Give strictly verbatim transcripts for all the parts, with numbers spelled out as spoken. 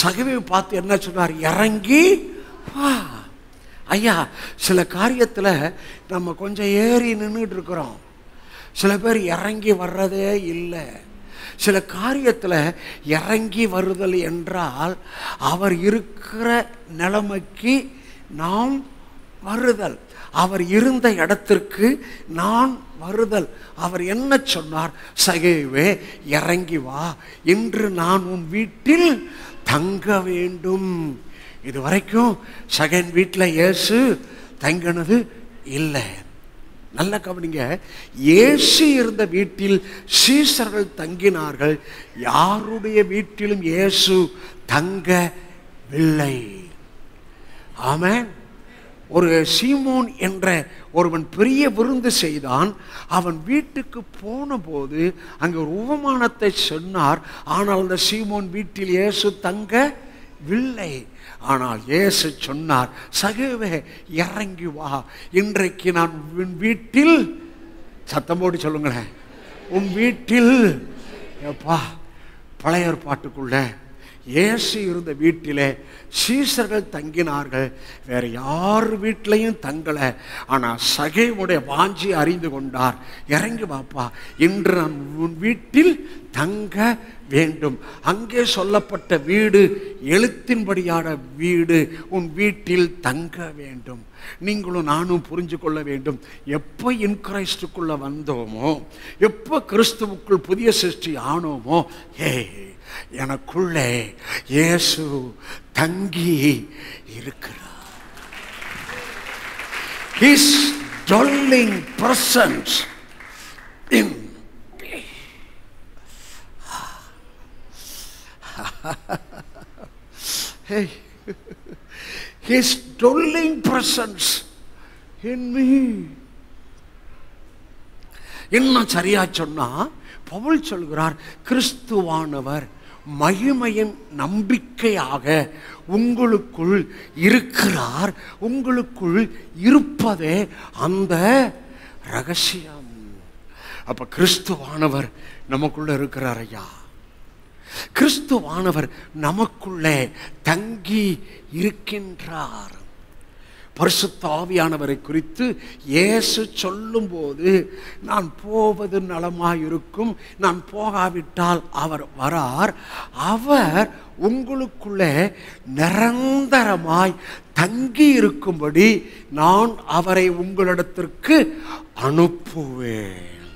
சகேவை பார்த்து என்ன சொன்னார்? இறங்கி வா. ஐயா, சில காரியத்தில் நம்ம கொஞ்சம் ஏறி நின்றுட்டு இருக்கிறோம். சில பேர் இறங்கி வர்றதே இல்லை. சில காரியத்தில் இறங்கி வருதல் என்றால் அவர் இருக்கிற நிலைமைக்கு நாம் வருதல், அவர் இருந்த இடத்திற்கு நான் வருதல். அவர் என்ன சொன்னார்? சகேவே இறங்கி வா, இன்று நான் உன் வீட்டில் தங்க வேண்டும். இது வரைக்கும் சகேன் வீட்டில் இயேசு தங்கினது இல்லை. நல்ல கவனிங்க, இயேசு இருந்த வீட்டில் சீசர்கள் தங்கினார்கள், யாருடைய வீட்டிலும் இயேசு தங்கவில்லை. ஆமென். ஒரு சீமோன் என்ற ஒருவன் பெரிய விருந்து செய்தான். அவன் வீட்டுக்கு போன போது அங்கே ஒரு உவமானத்தை சொன்னார். ஆனால் அந்த சீமோன் வீட்டில் இயேசு தங்கவில்லை. ஆனால் இயேசு சொன்னார், சகேவே இறங்கி வா, இன்றைக்கு நான் உன் வீட்டில், சத்தம் போட்டு சொல்லுங்களேன், உன் வீட்டில். எப்பா, பழைய ஏற்பாட்டுக்குள்ள இயேசு இருந்த வீட்டிலே சீசர்கள் தங்கினார்கள், வேற யார் வீட்டிலையும் தங்கலை. ஆனால் சகேவுடைய வாஞ்சி அறிந்து கொண்டார். இறங்கி வாப்பா, இன்று நான் உன் வீட்டில் தங்க வேண்டும். அங்கே சொல்லப்பட்ட வீடு எழுத்தின்படியான வீடு, உன் வீட்டில் தங்க வேண்டும். நீங்களும் நானும் புரிஞ்சு கொள்ள வேண்டும். எப்போ இன் கிறிஸ்துக்குள்ள வந்தோமோ, எப்போ கிறிஸ்துவுக்குள் புதிய சிருஷ்டி ஆனோமோ, ஏ எனக்குள்ளே இயேசு தங்கி இருக்கிறார். His dwelling presence in me. Hey, His dwelling presence in me. என்ன சரியா சொன்னா, பவுல் சொல்கிறார், கிறிஸ்துவானவர் மகிமையின் நம்பிக்கையாக உங்களுக்குள் இருக்கிறார். உங்களுக்குள் இருப்பதே அந்த ரகசியம். அப்ப கிறிஸ்துவானவர் நமக்குள்ள இருக்கிறார். ஐயா, கிறிஸ்துவானவர் நமக்குள்ளே தங்கி இருக்கின்றார். பரிசுத்த ஆவியானவரை குறித்து இயேசு சொல்லும்போது, நான் போவது நலமாயிருக்கும், நான் போகாவிட்டால் அவர் வரார், அவர் உங்களுக்குள்ளே நிரந்தரமாய் தங்கி இருக்கும்படி நான் அவரை உங்களிடத்திற்கு அனுப்புவேன்.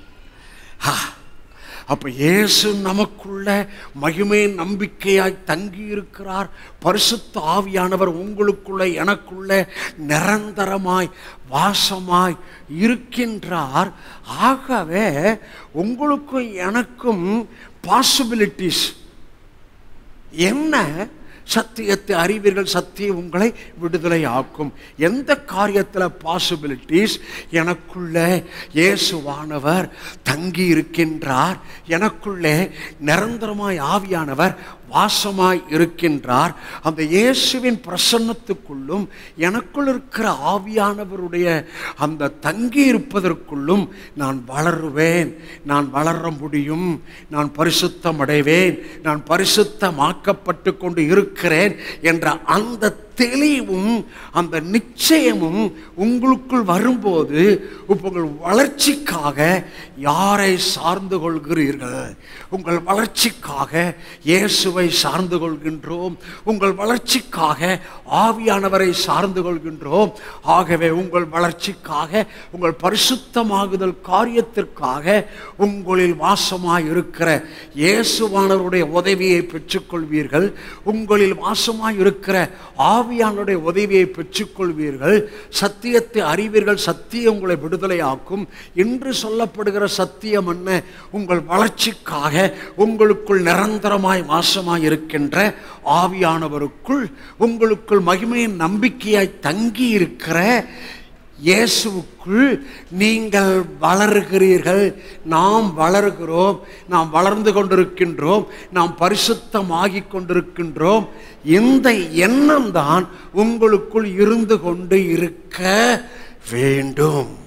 அப்ப இயேசு நமக்குள்ள மகிமை நம்பிக்கையாய் தங்கி இருக்கிறார். பரிசுத்த ஆவியானவர் உங்களுக்குள்ள எனக்குள்ள நிரந்தரமாய் வாசமாய் இருக்கின்றார். ஆகவே உங்களுக்கும் எனக்கும் பாசிபிலிட்டிஸ் என்ன? சத்தியத்தை அறிவீர்கள், சத்தியம் உங்களை விடுதலை ஆக்கும். எந்த காரியத்தில் பாசிபிலிட்டிஸ்? எனக்குள்ளே இயேசுவானவர் தங்கி இருக்கின்றார், எனக்குள்ளே நிரந்தரமாய் ஆவியானவர் வாசமாய் இருக்கின்றார். அந்த இயேசுவின் பிரசன்னத்துக்குள்ளும் எனக்குள் இருக்கிற ஆவியானவருடைய அந்த தங்கி இருப்பதற்குள்ளும் நான் வளருவேன், நான் வளர முடியும், நான் பரிசுத்தம் அடைவேன், நான் பரிசுத்தமாக்கப்பட்டு கொண்டு இருக்கிறேன் என்ற அந்த தெளிவும் அந்த நிச்சயமும் உங்களுக்குள் வரும்போது உங்கள் வளர்ச்சிக்காக யாரை சார்ந்து கொள்கிறீர்கள்? உங்கள் வளர்ச்சிக்காக இயேசுவை சார்ந்து கொள்கின்றோம். உங்கள் வளர்ச்சிக்காக ஆவியானவரை சார்ந்து கொள்கின்றோம். ஆகவே உங்கள் வளர்ச்சிக்காக, உங்கள் பரிசுத்தமாகுதல் காரியத்திற்காக உங்களில் வாசமாய் இருக்கிற இயேசுவானவருடைய உதவியை பெற்றுக்கொள்வீர்கள். உங்களில் வாசமாய் இருக்கிற ஆவியானுடைய உதவியை பெற்றுக்கொள்வீர்கள். சத்தியத்தை அறிவீர்கள், சத்தியம் உங்களை விடுதலை ஆக்கும். இன்று சொல்லப்படுகிற சத்தியம் என்ன? உங்கள் வளர்ச்சிக்காக உங்களுக்குள் நிரந்தரமாய் வாசமாய் இருக்கின்ற ஆவியானவருக்குள் உங்களுக்குள் மகிமையின் நம்பிக்கையாய் தங்கி இருக்கிற இயேசுவுக்குள் நீங்கள் வளருகிறீர்கள். நாம் வளருகிறோம், நாம் வளர்ந்து கொண்டிருக்கின்றோம், நாம் பரிசுத்தமாகி கொண்டிருக்கின்றோம். இந்த எண்ணம் தான் உங்களுக்குள் இருந்து கொண்டு இருக்க வேண்டும்.